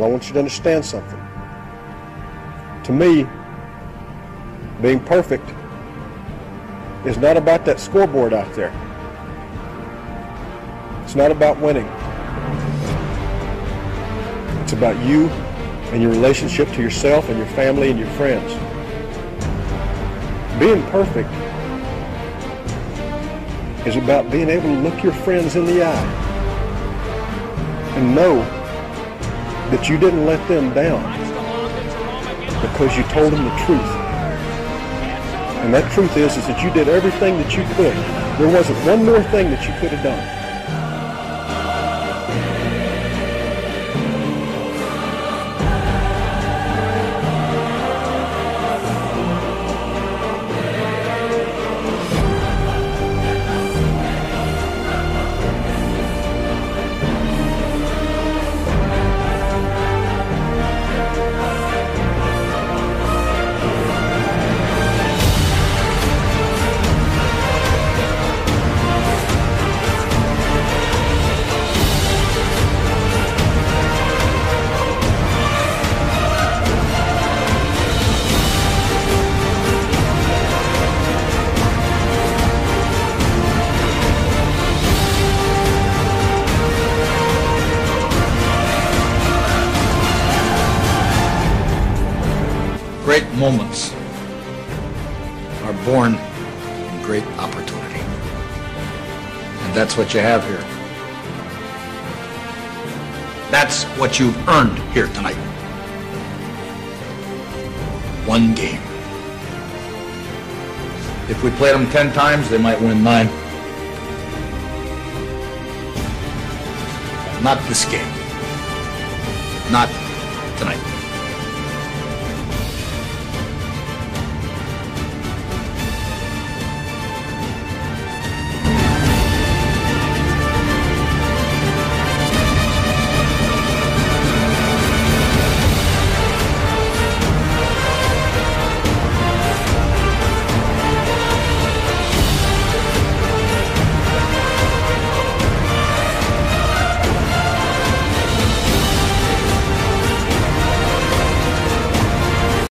I want you to understand something. To me, being perfect is not about that scoreboard out there. It's not about winning. It's about you and your relationship to yourself and your family and your friends. Being perfect is about being able to look your friends in the eye and know that you didn't let them down because you told them the truth. And that truth is that you did everything that you could. There wasn't one more thing that you could have done. Great moments are born in great opportunity. And that's what you have here. That's what you've earned here tonight. One game. If we played them 10 times, they might win 9. Not this game. Not tonight.